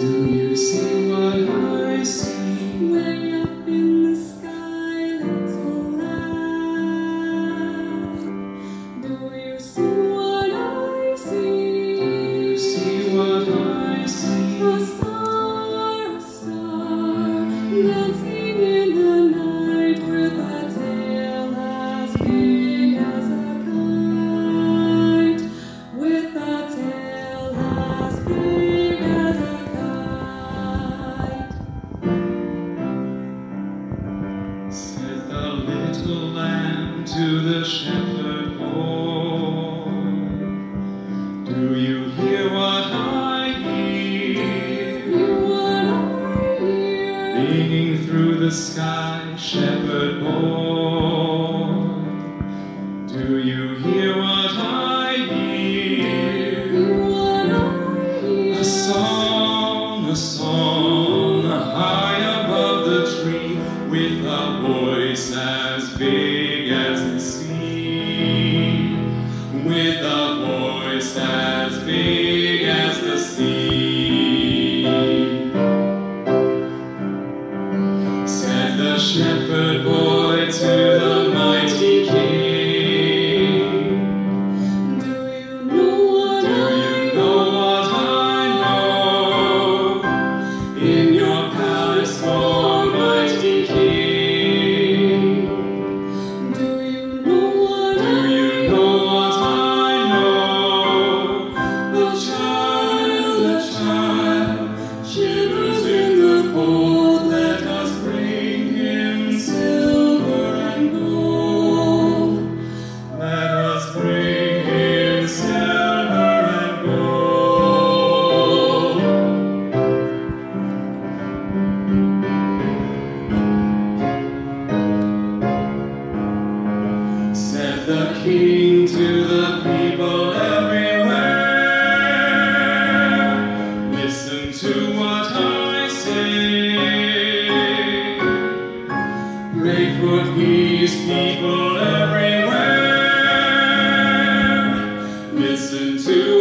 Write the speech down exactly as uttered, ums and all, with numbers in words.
Do you see what I see? Way up in the sky, little lamb. Do you see what I see? Do you see what I see? A star, a star, dancing in the night with a tail as big as a kite. With a tail as big as a kite. Said the little lamb to the shepherd boy, do you hear what I hear? Hear what I hear? Ringing through the sky, shepherd boy, do you hear what I hear? Hear what I hear? A song, a song, high above the tree, with a voice as big as the sea, with a voice as big as the sea. Said the shepherd boy to the mighty king, Do you know what do I you know what I know? In your palace, oh mighty king, Do you know what do I you know what I know? The child, the child, shivers in the cold. Let us bring him silver and gold. Let us bring him silver and gold. Said the king to the people everywhere, listen to what I say. Pray for peace, people everywhere, listen to